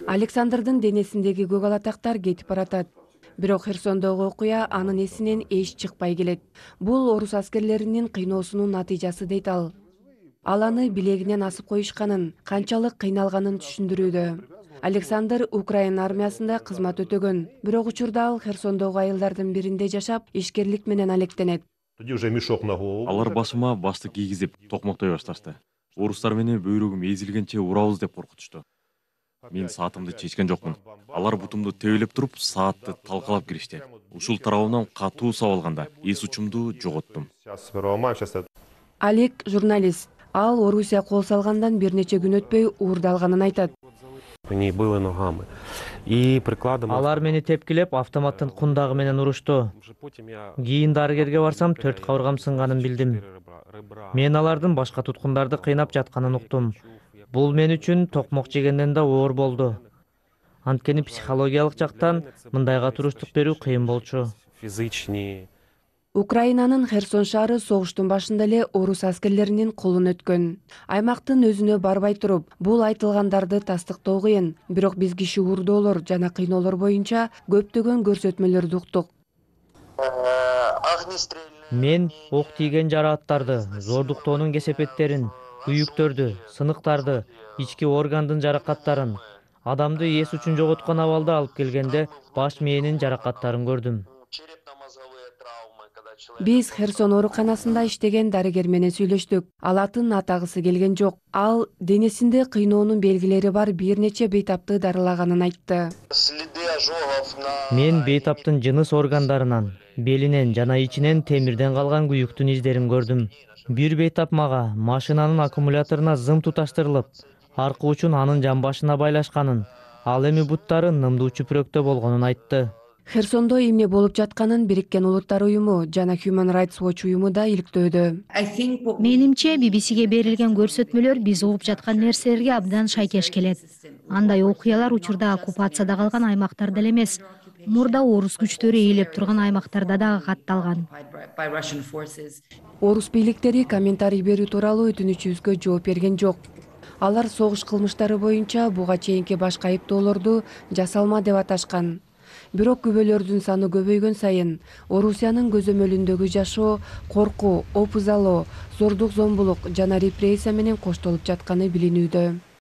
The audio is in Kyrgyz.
Александрдын денесиндеги көк алатактар кетип баратат. Бирок Херсондогу окуя анын эсинен эч чыкпай келет. Бул орус аскерлеринин кыйноосунун натыйжасы дейт ал. Ал аны билегинен асып коюшканын, канчалык кыйналганын түшүндүрүүдө. Александр Украина армиясында кызмат өтөгөн, бирок учурда ал Херсондогу айылдардын биринде жашап, ишкерлик менен алектенет. Алар башыма башты кийгизип, токмоктой башташты. Орустар мени бөйрөгүм эзилгенче урабыз деп коркутушту. Мен саатымды чечкен жокмун. Алар бутумду тебелеп туруп, саатты талкалап киришти. Ушул тарабымдан катуу сабалганда эс учумду жоготтум. Олег журналист. Ал Орусия кол салгандан бир нече күн өтпөй уурдалганын айтат. Алар мени тепкилеп, автоматтын кундагы менен урушту. Кийин дарыгерге барсам, 4 кабыргам сынганын билдим. Мен алардын башка туткундарды кыйнап жатканын уктум. Бул мен үчүн токмок жегенден да оор болду. Анткени психологиялык жактан мындайга туруштук берүү кыйын болчу. Украинанын Херсон шаары согуштун башында эле орус аскерлеринин колуна өткөн. Аймактын өзүнө барбай туруп, бул айтылгандарды тастыктоо кыйын. Бирок биз киши уурдоолор жана кыйноолор боюнча көптөгөн көрсөтмөлөрдү уктук. Мен ок тийген жарааттарды, зордуктоонун кесепеттерин, күйүктөрдү, сыныктарды, ички органдын жаракаттарын, адамды эс үчүн жоготкон абалда алып келгенде баш мээнин жаракаттарын көрдүм. Биз Херсон ооруканасында иштеген дарыгер менен сүйлөштүк. Ал атын атагысы келген жок. Ал денесинде кыйноонун белгилери бар бир нече бейтапты дарылаганын айтты. Мен бейтаптын жыныс органдарынан, белинен жана ичинен темирден калган күйүктүн издерин көрдүм. Бир бейтап мага машинанын аккумуляторуна зым туташтырылып, аркы учун анын жамбашына байлашканын, ал эми буттары нымдуу чүпүрөктө болгонун айтты. Херсондо эмне болуп жатканын Бириккен Улуттар уюму жана Human Rights Watch уюму да иликтөөдө. Менимче BBCге берилген көрсөтмөлөр биз угуп жаткан нерселерге абдан шайкеш келет. Андай окуялар учурда оккупацияда калган аймактарда эле эмес, мурда орус күчтөрү ээлеп турган аймактарда да катталган. Орус бийликтери комментарий берүү тууралуу өтүнүчүбүзгө жооп берген жок. Алар согуш кылмыштары боюнча буга чейинки башка айыптоолорду жасалма деп аташкан. Бирок күбөлөрдүн саны көбөйгөн сайын Орусиянын көзөмөлүндөгү жашоо коркуу, опузалоо, зордук зомбулук жана репрессия менен коштолуп жатканы билинүүдө.